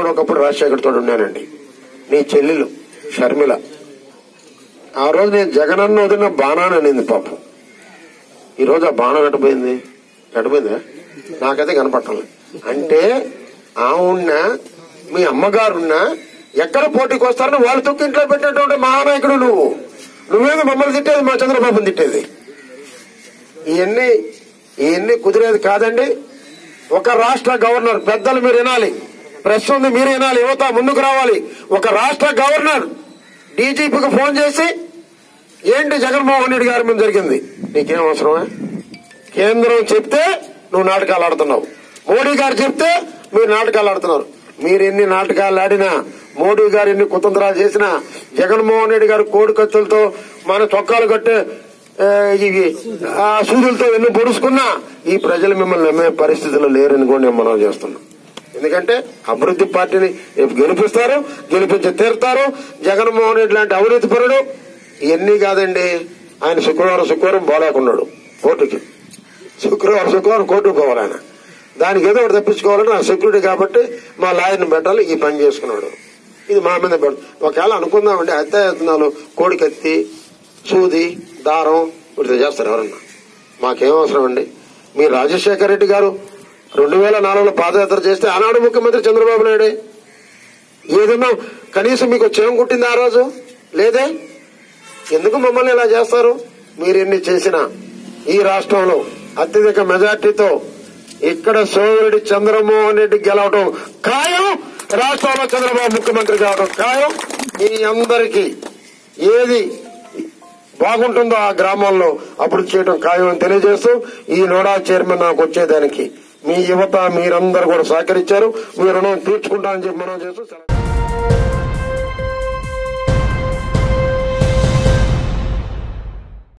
కూడా ఒకప్పుడు రాజశేఖర్తో ఉన్నానండి. నీ చెల్లెలు షర్మిల ఆ రోజు నేను జగనన్న వదిలిన బాణాన్ని అనింది పాపం. ఈ రోజు ఆ బాణం ఎటపోయిందా నాకైతే కనపట్టాలి. అంటే ఆవున్నా మీ అమ్మగారున్నా ఎక్కడ పోటీకి వస్తారని వాళ్ళు తొక్కి ఇంట్లో పెట్టేటువంటి మహానాయకుడు నువ్వేదో మమ్మల్ని తిట్టేది, మా చంద్రబాబుని తిట్టేది. ఇవన్నీ కుదిరేది కాదండి. ఒక రాష్ట్ర గవర్నర్, పెద్దలు మీరు వినాలి, ప్రెస్ ఉంది మీరు వినాలి, యువత ముందుకు రావాలి. ఒక రాష్ట్ర గవర్నర్ డీజీపీకి ఫోన్ చేసి ఏంటి జగన్మోహన్ రెడ్డి గారి మీద జరిగింది, నీకేం అవసరమే? కేంద్రం చెప్తే నువ్వు నాటకాలు ఆడుతున్నావు, మోడీ గారు చెప్తే మీరు నాటకాలు ఆడుతున్నారు. మీరు ఎన్ని నాటకాలు ఆడినా, మోడీ గారు ఎన్ని కుతంత్రాలు చేసినా, జగన్మోహన్ రెడ్డి గారు కోడి కత్తులతో మన చొక్కాలు కట్టే సూదులతో ఎన్ని పొడుచుకున్నా ఈ ప్రజలు మిమ్మల్ని నమ్మే పరిస్థితుల్లో లేరని కూడా నేను మనం చేస్తున్నాం. ఎందుకంటే అభివృద్ధి పార్టీని గెలిపిస్తారు, గెలిపించి తీరుతారు. జగన్మోహన్ రెడ్డి లాంటి అవినీతి పరుడు ఇవన్నీ కాదండి. ఆయన శుక్రవారం పోలేకున్నాడు కోర్టుకి. శుక్రవారం కోర్టుకు పోవాలి ఆయన. దానికి ఏదో ఒకటి తప్పించుకోవాలని నా సెక్యూరిటీ కాబట్టి మా లాయర్ని పెట్టాలి, ఈ పని చేసుకున్నాడు. ఇది మా మీద ఒకవేళ అనుకుందామండి, హత్యాయత్నాలు, కోడి కత్తి, సూది, దారం వీటితో చేస్తారు ఎవరన్నా. మాకేం అవసరం అండి? మీరు రాజశేఖర రెడ్డి గారు 2004లో పాదయాత్ర చేస్తే ఆనాడు ముఖ్యమంత్రి చంద్రబాబు నాయుడే. ఏదన్నా కనీసం మీకు చేయం కుట్టింది ఆ రోజు? లేదే. ఎందుకు మమ్మల్ని ఇలా చేస్తారు? మీరెన్ని చేసినా ఈ రాష్ట్రంలో అత్యధిక మెజార్టీతో ఇక్కడ సోమిరెడ్డి చంద్రమోహన్ రెడ్డి గెలవడం ఖాయం, రాష్ట్రంలో చంద్రబాబు ముఖ్యమంత్రి కావడం ఖాయం. మీ అందరికీ ఏది బాగుంటుందో ఆ గ్రామంలో అభివృద్ధి చేయడం ఖాయం అని తెలియజేస్తూ ఈ నోడా చైర్మన్ నాకు వచ్చేదానికి మీ యువత మీరందరూ కూడా సహకరించారు. మీ రుణం తీర్చుకుంటానని చెప్పి మనం చేస్తూ